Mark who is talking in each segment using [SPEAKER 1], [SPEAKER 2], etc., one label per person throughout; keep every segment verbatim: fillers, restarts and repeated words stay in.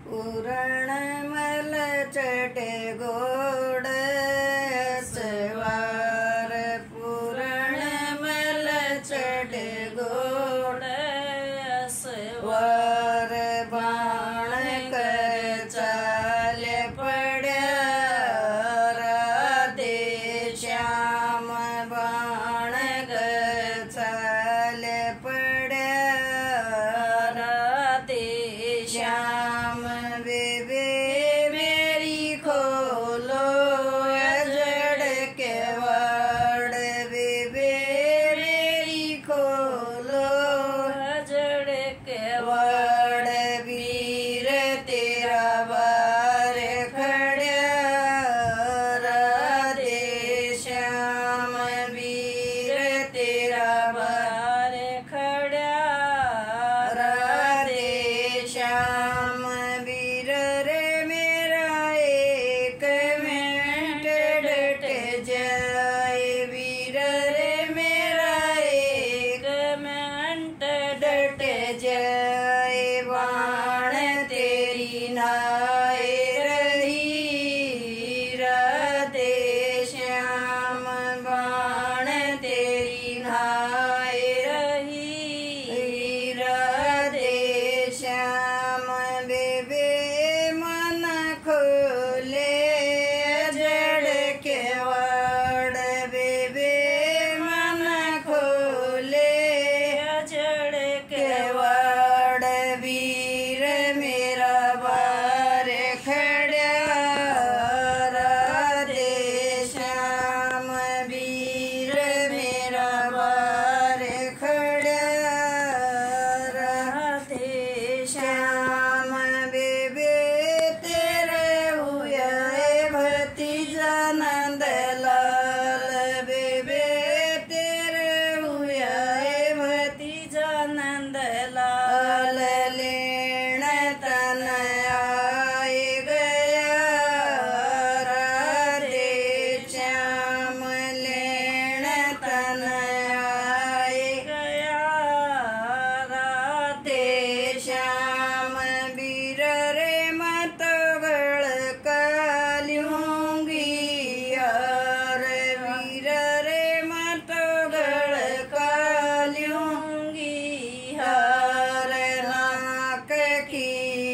[SPEAKER 1] पूरण मल चढ़े घोड़ सवार, पूरण मल चढ़े घोड़ सवार, बाण कर चाल पड़ा राधे श्याम, बाण कर चाल पड़ा राधे श्याम। बेबे मेरी खोलो अजड़ के वाड़, बेबे मेरी खोलो अजड़ के वाड़, वीर तेरा बार खड़ा राधे श्याम, वीर तेरा बार खड़ा राधे श्याम। वीर रे मेरा एक मिनट डट जाए, वीर रे मेरा एक मिनट डट जाए, बाण तेरी नाए रही राधे श्याम, बाण तेरी नाए रही राधे श्याम। बेबे मन खोले अजड़ के वाड़, बेबे मन खोले अजड़ के वाड़, वीर मेरा बार खड़ा राधे श्याम, वीर मेरा बार खड़ा राधे श्याम। बेबे तेरे हुआ भतीजा नंद लाल, बेबे तेरे हुआ भतीजा नंद लाल, लेण तन आए गया राधे श्याम, लेण तन आए गया राधे श्याम। वीर रे मत गल काल्यूंगी यार, वीर रे मत गल काल्यूंगी हार, नाक की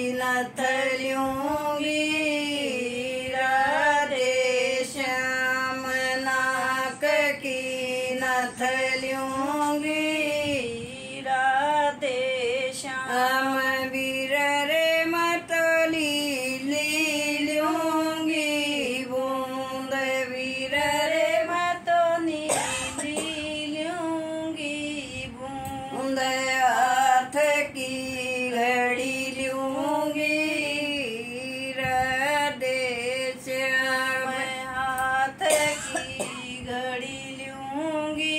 [SPEAKER 1] नथलूंगी राधे श्याम, नाक की नथलूंगी राधे श्याम। वीर रे मतली लूंगी बूंद, वीर रे मतनी लूंगी बूंद, हाथ की घड़ी लूंगी राधे श्याम, हाथ की घड़ी लूंगी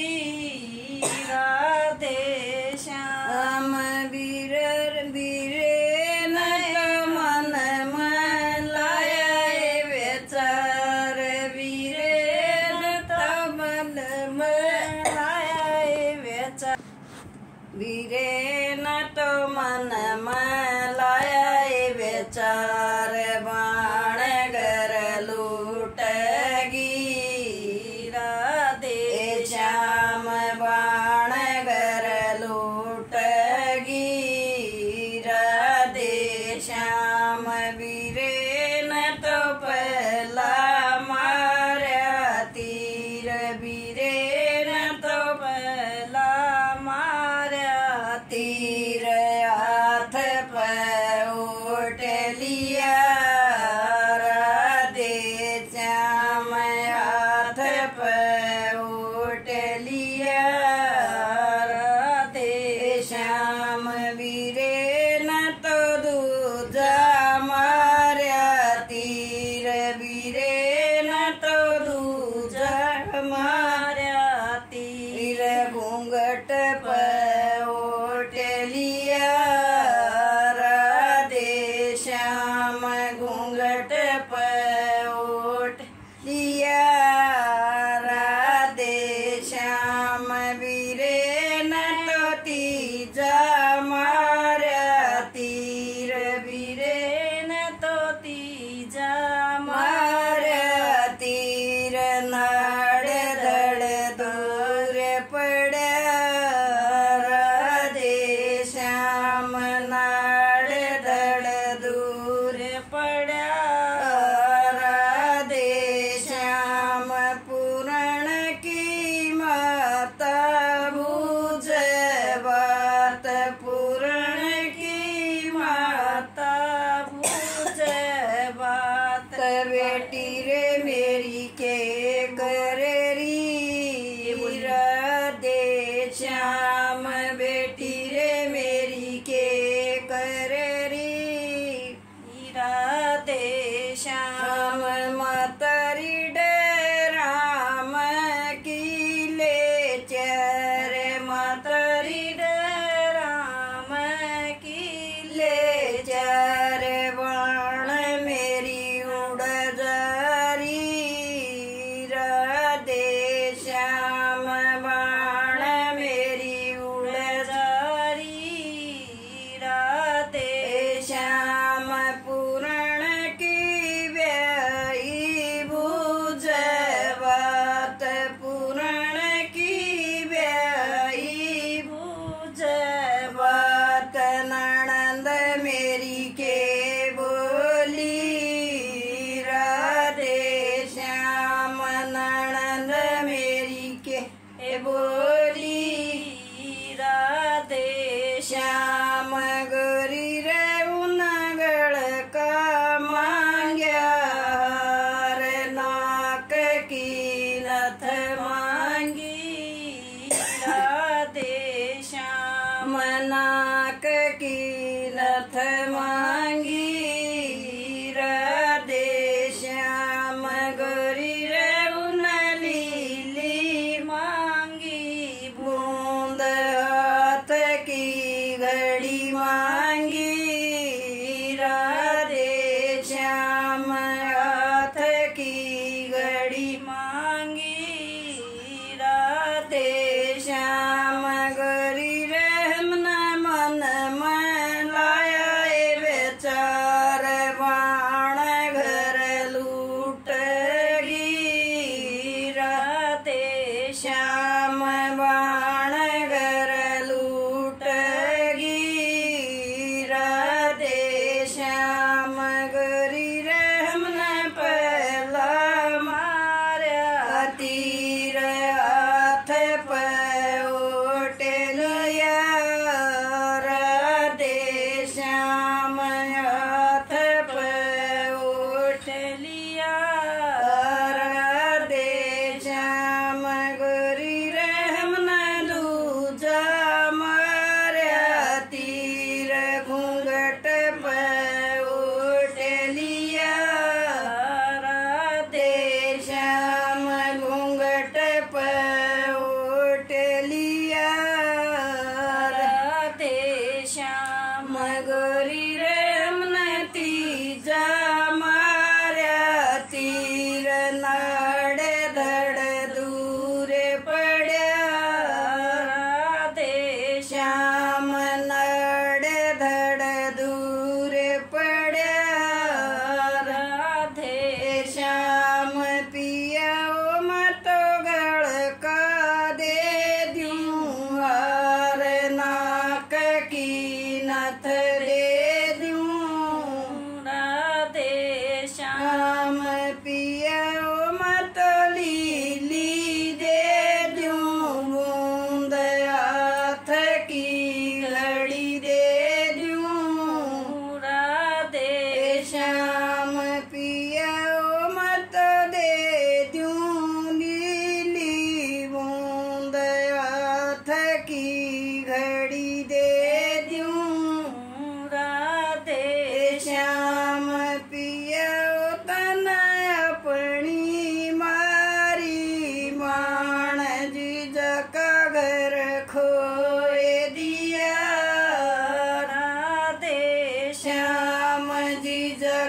[SPEAKER 1] राधे श्याम। वीर वीरे न मन मन लाया बेचार, वीरे न मन मन लाया बेचार, वीरे न तो मन मन लाया बेचार, बाण गर लूटगी राधे श्याम, बाण गर लूटगी राधे श्याम। वीरे न तो पहला मारा तीर, वीरे न तो पहला मारा तीर, हाथ पर उठ लिया राधे श्याम, हाथ पर उठ लिया राधे श्याम। वीरे न तो दूजा मारा तीर, वीरे न तो दूजा मारा तीर, घूंघट पर उठ लिया राधे श्याम, घूंघट पर उठ लिया राधे श्याम। वीरे न तो तीजा मारा तीर, वीरे न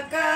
[SPEAKER 1] का